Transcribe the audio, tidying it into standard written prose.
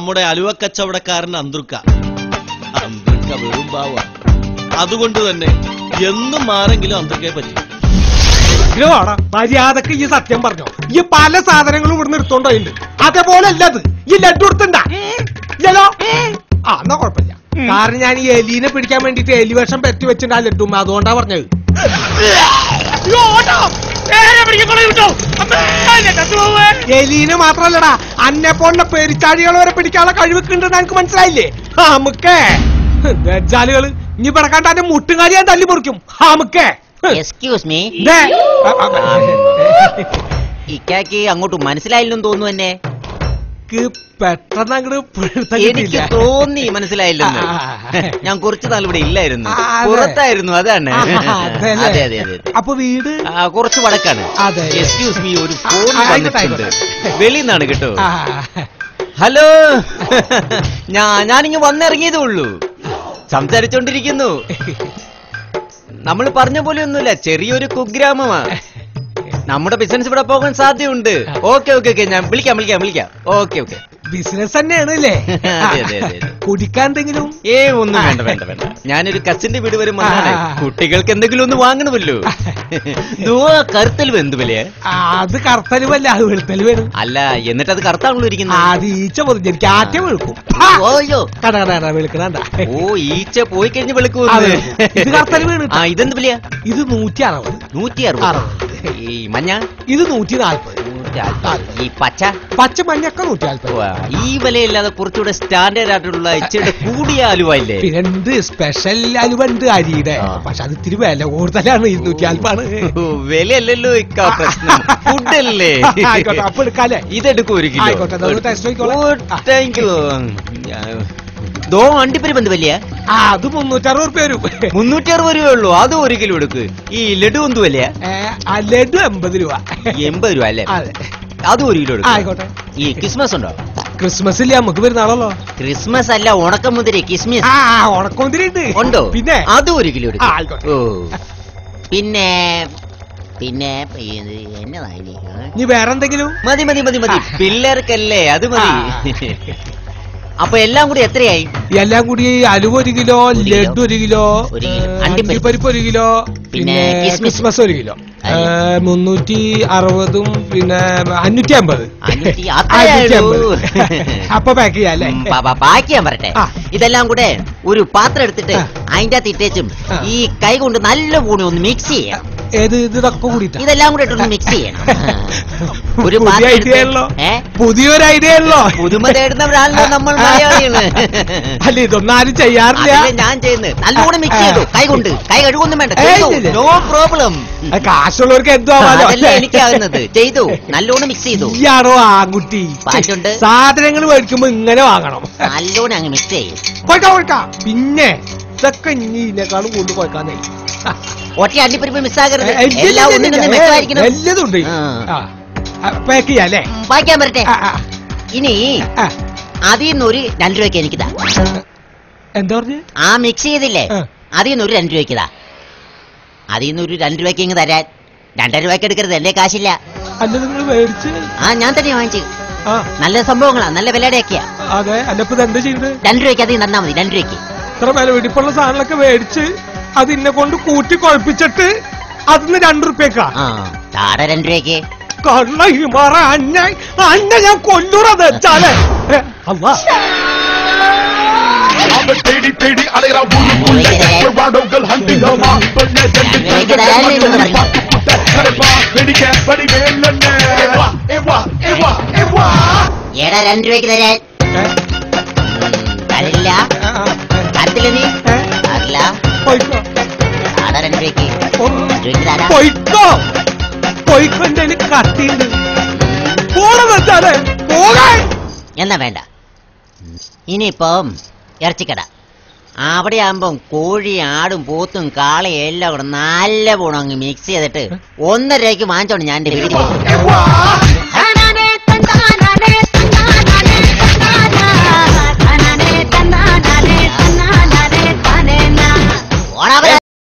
നമ്മുടെ അലുവക്കച്ചവടക്കാരൻ അന്തൃക്ക വെറും ഭാവ. അതുകൊണ്ട് തന്നെ എന്നും മാറെങ്കിലും അന്തൃക്കയെ പറ്റി. മര്യാദക്ക് ഈ സത്യം പറഞ്ഞോ. ഈ പല സാധനങ്ങളും ഇവിടുന്ന് എടുത്തോണ്ടോയിണ്ട്. അതേപോലെ അല്ലത് ഈ ലഡ്ഡു എടുത്തുണ്ടാ ഇല്ലല്ലോ. ആ എന്നാ കുഴപ്പമില്ല. കാരണം ഞാൻ ഈ എലീനെ പിടിക്കാൻ വേണ്ടിട്ട് എലി വേഷം പറ്റി വെച്ചിട്ടുണ്ട് ആ ലഡ്ഡു. അതുകൊണ്ടാ പറഞ്ഞത്. എലീനെ മാത്രല്ലടാ, അന്നെ പോലുള്ള പെരിച്ചാഴികൾ വരെ പിടിക്കാനുള്ള കഴിവൊക്കെണ്ടെന്ന് എനിക്ക് മനസ്സിലായില്ലേ? നമുക്കേ വെജാലുകള് ഇനി പിടക്കാണ്ട് അന്റെ മുട്ടുകാരി ഞാൻ തല്ലി മുറിക്കും. നമുക്കേ എക്സ്ക്യൂസ് മീ, ഇക്കാക്ക് അങ്ങോട്ട് മനസ്സിലായില്ലെന്ന് തോന്നുന്നു. എന്നെ പെട്ടെന്ന് അങ്ങോട്ട് എനിക്ക് തോന്നി മനസ്സിലായില്ലെന്ന്. ഞാൻ കുറച്ചു നാൾ ഇവിടെ ഇല്ലായിരുന്നു, പുറത്തായിരുന്നു. അതാണ്. അതെ അതെ അതെ. അപ്പൊ വീട് കുറച്ച് വടക്കാണ്. എക്സ്ക്യൂസ് മീ, ഒരു ഫോൺ വന്നിട്ടുണ്ട് വെളിയിൽ നിന്നാണ് കേട്ടോ. ഹലോ, ഞാനിങ്ങ് വന്നിറങ്ങിയതേ ഉള്ളൂ. സംസാരിച്ചോണ്ടിരിക്കുന്നു. നമ്മൾ പറഞ്ഞ പോലെ ഒന്നുമില്ല, ചെറിയൊരു കുഗ്രാമമാ. നമ്മുടെ ബിസിനസ് ഇവിടെ പോകാൻ സാധ്യതയുണ്ട്. ഓക്കെ ഓക്കെ ഓക്കെ, ഞാൻ വിളിക്കാം. Okay okay. ബിസിനസ് തന്നെയാണ് അല്ലേ? കുടിക്കാൻ എന്തെങ്കിലും? ഒന്നും വേണ്ട വേണ്ട വേണ്ട. ഞാനൊരു കസിന്റെ വീട് വരെ വന്നാണ്. കുട്ടികൾക്ക് എന്തെങ്കിലും ഒന്ന് വാങ്ങണമല്ലോ. കറുത്തലുവ് എന്ത് വിലയാ? അത് കറുത്തലുവല്ല, അത് വെളുത്തല് വേണം. അല്ല, എന്നിട്ട് അത് കറുത്താണല്ലോ ഇരിക്കുന്നത്. അത് ഈച്ച പൊതിഞ്ഞിരിക്കും, ആറ്റ വെളുക്കും. വെളുക്കണ. ഓ, ഈച്ച പോയി കഴിഞ്ഞ് വെളുക്കും. ഇത് കറുത്തല് വീണ്. ഇതെന്ത് വിലയാ? ഇത് 160. 160. ഈ മഞ്ഞ? ഇത് 140. ഈ പച്ച? പച്ച മഞ്ഞൊക്കെ 140. ഈ വിലയില്ലാതെ കുറച്ചുകൂടെ സ്റ്റാൻഡേർഡ് ആയിട്ടുള്ള ഇച്ചിരി കൂടിയ അലുവല്ലേ? പിന്നെ സ്പെഷ്യൽ അലുവ ഉണ്ട് അരിയുടെ. പക്ഷെ അത് ഇത്തിരി വില കൂടുതലാണ്. 240. വിലയല്ലല്ലോ ഇക്കാ പ്രശ്നം, ഫുഡല്ലേ. അപ്പൊ എടുക്കാല്ലേ? ഇതെടുക്കും 1 കിലോ. Thank you. അണ്ടിപ്പരി ബന്ധു വലിയ? അത് 360 രൂപ വരും. 360 രൂപയുള്ളൂ. അത് 1 കിലോ എടുക്ക്. ഈ ലഡു എന്ത് വലിയ? ലഡു 80 രൂപ. 80 രൂപ അല്ലേ? അത് 1 കിലോ എടുക്കും. ആയിക്കോട്ടെ. ഈ ക്രിസ്മസ് ഉണ്ടോ? ക്രിസ്മസ് ഇല്ല, നമുക്ക് വരുന്നാളല്ലോ. ക്രിസ്മസ് അല്ല, ഉണക്കമുതിരി. കിസ്മിസ്. ഉണക്കമുതിരി ഉണ്ടോ? പിന്നെ അത് 1 കിലോ എടുക്കും. ആയിക്കോട്ടെ. പിന്നെ പിന്നെ എന്നതായി? നീ വേറെന്തെങ്കിലും? മതി മതി മതി മതി, പിള്ളേർക്കല്ലേ, അത് മതി. അപ്പൊ എല്ലാം കൂടി എത്രയായി? എല്ലാം കൂടി അലുവ 1 കിലോ, ലഡു 1 കിലോ, അണ്ടിപ്പരിപ്പ് 1 കിലോ, പിന്നെ ക്രിസ്മസ് 1 കിലോ. 360 പിന്നെ 550. അപ്പൊ പാക്ക് ചെയ്യാല്ലേ? പാക്ക് ചെയ്യാൻ പറട്ടെ. ഇതെല്ലാം കൂടെ ഒരു പാത്രം എടുത്തിട്ട് അതിന്റെ അകത്ത് ഇട്ടേച്ചും ഈ കൈ കൊണ്ട് നല്ല കൂടി ഒന്ന് മിക്സ് ചെയ്യാം. ഏത് ഇതൊക്കെ കൂടിയിട്ട് ഇതെല്ലാം കൂടെ ഇട്ടൊന്ന് മിക്സ് ചെയ്യണം. ഒരു പുതിയൊരു ഐഡിയ ഉള്ളോ? പുതുമ തേടുന്നവരാണല്ലോ നമ്മൾ മലയാളികള്. അല്ല, ഇതൊന്നും ആരും ചെയ്യാറില്ല. ഞാൻ ചെയ്യുന്നത് നല്ലോണം മിക്സ് ചെയ്തു. കൈ കൊണ്ട്, കൈ കഴുകൊന്നും വേണ്ട. No problem. കാശുള്ളവർക്ക് എന്തോ എനിക്കാവുന്നത് ചെയ്തു. നല്ലോണം മിക്സ് ചെയ്തു. ഇയാളോ ആൺകുട്ടി? സാധനങ്ങൾ മേടിക്കുമ്പോ ഇങ്ങനെ വാങ്ങണം. നല്ലോണം അങ്ങ് മിക്സ് ചെയ്യും. പിന്നെ ഇതൊക്കെ ഇനി ഇതിനേക്കാളും കൊണ്ട് പോയിക്കാന്നേ. ഒറ്റ അണ്ടിപ്പരിപ്പ് മിസ്സാകരുത്. എല്ലാം ഒന്നിനൊന്നും എല്ലതും ഉണ്ട്. പാക്ക് ചെയ്യാല്ലേ? പാക്കാൻ പറ്റട്ടെ. ഇനി അതിൽ നിന്നൊരു 2 രൂപയ്ക്ക് എനിക്കിതാ. എന്താ പറഞ്ഞു? ആ മിക്സ് ചെയ്തില്ലേ, അതിൽ നിന്നൊരു 2 രൂപയ്ക്കിതാ. അതിൽ നിന്നൊരു 2 രൂപയ്ക്ക് ഇങ്ങ് തരാൻ. 2 രൂപയ്ക്ക് എടുക്കരുത്, എന്റെ കാശില്ല. ഞാൻ തന്നെ വാങ്ങിച്ചു. നല്ല സംഭവങ്ങളാ, നല്ല വിലയുടെയൊക്കെയാ. അതെ. അല്ലപ്പോ എന്താ ചെയ്യുന്നത്? 2 രൂപയ്ക്ക് അതിൽ തന്നാ മതി. 2 രൂപയ്ക്ക് ഇത്ര വില വെടിപ്പുള്ള സാധനങ്ങളൊക്കെ മേടിച്ച് അതിനെ കൊണ്ട് കൂട്ടി കുഴപ്പിച്ചിട്ട് അതിന് 2 രൂപയ്ക്കാ. 2 രൂപയ്ക്ക് കള്ള ഹിമാറ അന്ന ഞാൻ കൊല്ലുറത് വെച്ചാലേ. അല്ലാ, ഏടാ 2 രൂപയ്ക്ക് തരാൻ തരില്ല. തരത്തില്ല നീ? തരില്ല. 2 രൂപയ്ക്ക് പോയിക്കോ പോയിക്കോ. എന്റെ കത്തിണ്ട് പോണം വെച്ചാലേ പോകാൻ. എന്നാ വേണ്ട. ഇനിയിപ്പം ഇറച്ചിക്കട. അവിടെ ആകുമ്പം കോഴി, ആടും, പോത്തും, കാളയും എല്ലാം കൂടെ നല്ല പോണം അങ്ങ് മിക്സ് ചെയ്തിട്ട് 1.5 രൂപയ്ക്ക് വാങ്ങിച്ചോണ്ട് ഞാൻ എന്റെ വീട്ടിൽ.